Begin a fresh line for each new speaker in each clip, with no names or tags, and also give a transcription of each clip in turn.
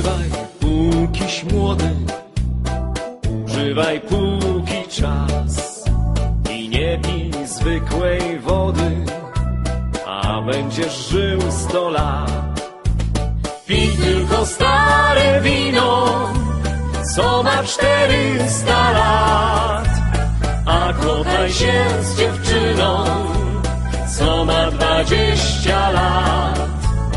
Używaj pókiś młody, używaj póki czas i nie pij zwykłej wody, a będziesz żył 100 lat. Pij tylko stare wino, co ma 400 lat, a kochaj się z dziewczyną, co ma 20 lat.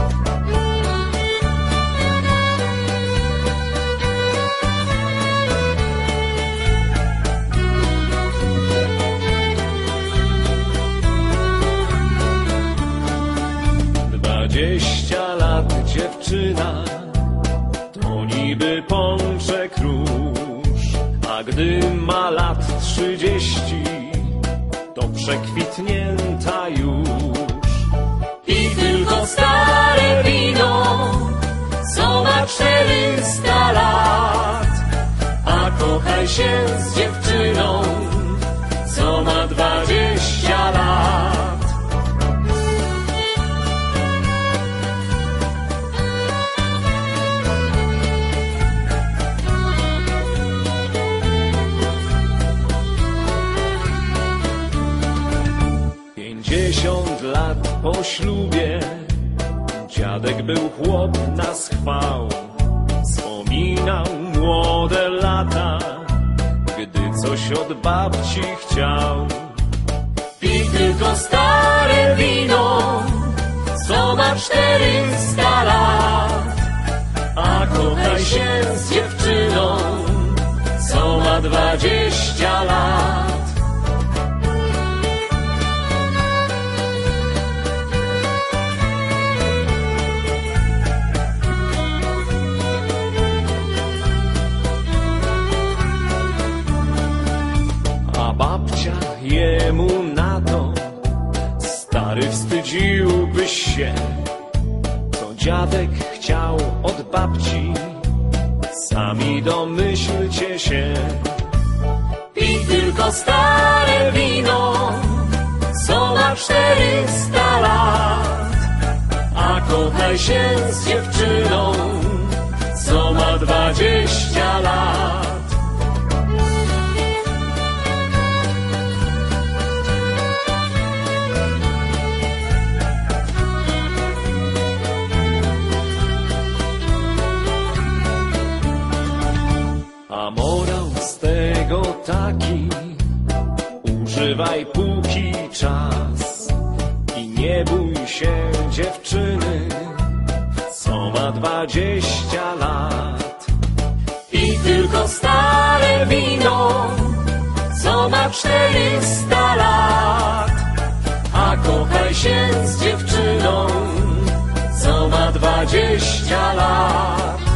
Dwadzieścia lat dziewczyna to niby pączek róż, a gdy ma lat 30, to przekwitnięta już. Pij tylko stare wino, co ma 400 lat, a kochaj się z dziewczyną, co ma 20 lat. Lat po ślubie dziadek był chłop na schwał. Wspominał młode lata, gdy coś od babci chciał. Pij tylko stare wino, co ma 400 lat, a kochaj się z dziewczyną, co ma 20 lat. Babcia jemu na to: stary, wstydziłbyś się, co dziadek chciał od babci, sami domyślcie się. Pij tylko stare wino, co ma 400 lat, a kochaj się z dziewczyną, co ma 20 lat. A morał z tego taki: używaj póki czas i nie bój się dziewczyny, co ma 20 lat. Pij tylko stare wino, co ma 400 lat, a kochaj się z dziewczyną, co ma 20 lat.